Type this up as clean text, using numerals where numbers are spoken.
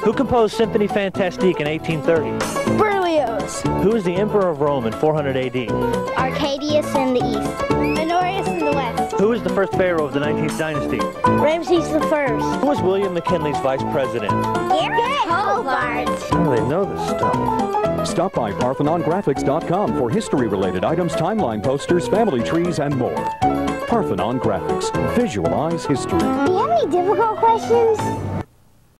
Who composed Symphony Fantastique in 1830? Berlioz. Who is the Emperor of Rome in 400 AD? Arcadius in the east. Honorius in the west. Who was the first pharaoh of the 19th dynasty? Ramses the first. Who was William McKinley's vice president? Garrett Hobart. Oh, they know this stuff. Stop by ParthenonGraphics.com for history-related items, timeline posters, family trees, and more. Parthenon Graphics. Visualize history. Do you have any difficult questions?